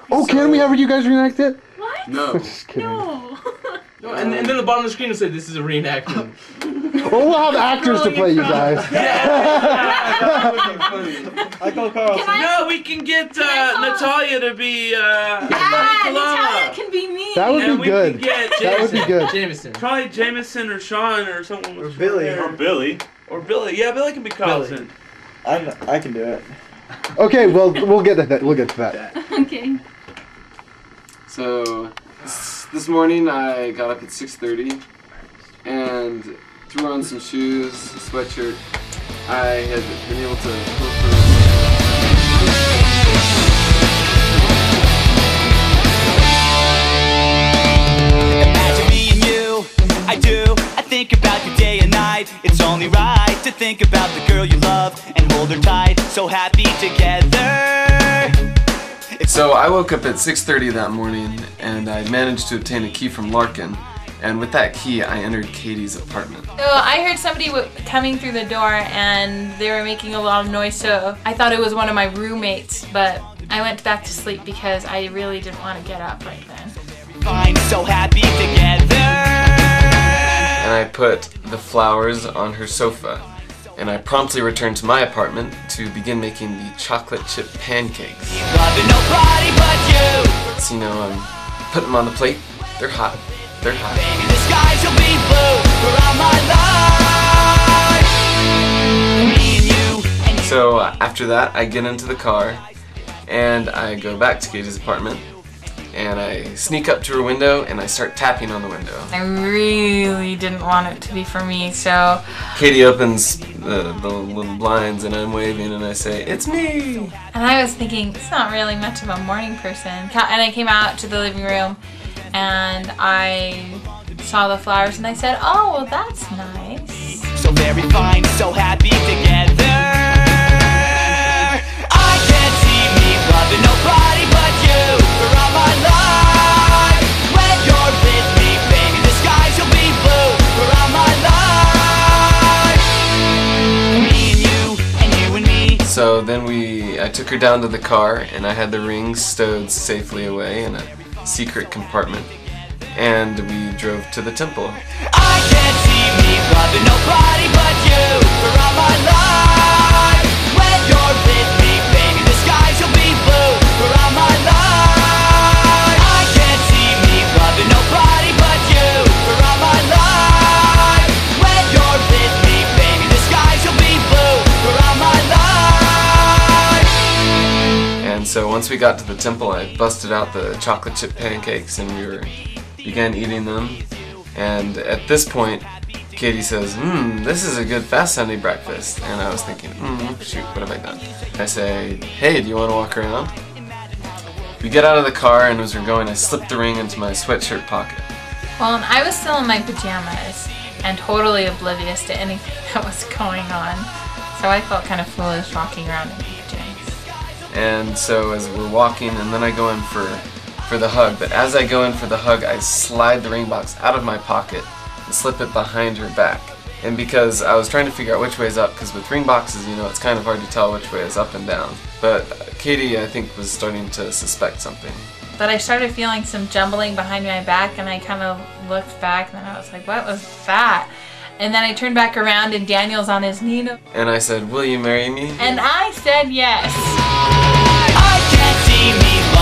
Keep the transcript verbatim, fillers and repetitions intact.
Oh, so, can we have you guys reenact it? What? No. Just kidding. No. No, and, and then the bottom of the screen will say this is a reenactment. Well, we'll have actors to play you guys. I call Carl. No, we can get uh, Natalia to be. Uh, yeah, Natalia can be me. That would and be we good. Can get that would be good. Jameson. Probably Jameson or Sean or someone. Or Billy. Or Billy. Or Billy. Yeah, Billy can be Carlson. I I can do it. Okay, well we'll get to that. We'll get to that. Okay. So this, this morning I got up at six thirty and threw on some shoes, a sweatshirt. I had been able to pull through. Imagine me and you, I do. I think about you day and night. It's only right to think about the girl you love and hold her tight. So happy together. So I woke up at six thirty that morning and I managed to obtain a key from Larkin, and with that key I entered Katey's apartment. So I heard somebody w coming through the door and they were making a lot of noise, so I thought it was one of my roommates, but I went back to sleep because I really didn't want to get up right then. Fine, so happy together. And I put the flowers on her sofa. And I promptly returned to my apartment to begin making the chocolate chip pancakes. Nobody but you. So, you know, I'm putting them on the plate. They're hot. They're hot. Baby, the skies will be blue around my life. Me and you, and you. So uh, after that, I get into the car and I go back to Katey's apartment. And I sneak up to her window and I start tapping on the window. I really didn't want it to be for me, so... Katey opens the, the little blinds and I'm waving and I say, "It's me!" And I was thinking, it's not really much of a morning person. And I came out to the living room and I saw the flowers and I said, oh, well that's nice. So very fine, so happy together. I can't see me loving nobody but you. For all my life, when you're with me, baby, the skies will be blue. For all my life, me and you, and you and me. So then we, I took her down to the car and I had the rings stowed safely away in a secret compartment. And we drove to the temple. I can't see me loving nobody but you. For all my life, when you're with me, baby, the skies will be blue. For all my life, I can't see me loving nobody but you. For all my life, when you're with me, baby, the skies will be blue. For all my life. And so once we got to the temple, I busted out the chocolate chip pancakes and we were began eating them. And at this point, Katey says, "Hmm, this is a good fast Sunday breakfast." And I was thinking, hmm, shoot, what have I done? I say, "Hey, do you want to walk around?" We get out of the car and as we're going, I slip the ring into my sweatshirt pocket. Well, and I was still in my pajamas and totally oblivious to anything that was going on. So I felt kind of foolish walking around in my pajamas. And so as we're walking, and then I go in for for the hug, but as I go in for the hug, I slide the ring box out of my pocket and slip it behind her back. And because I was trying to figure out which way is up, because with ring boxes, you know, it's kind of hard to tell which way is up and down. But Katey, I think, was starting to suspect something. But I started feeling some jumbling behind my back and I kind of looked back and I was like, what was that? And then I turned back around and Daniel's on his knee. And I said, "Will you marry me?" And I said yes. I can't see me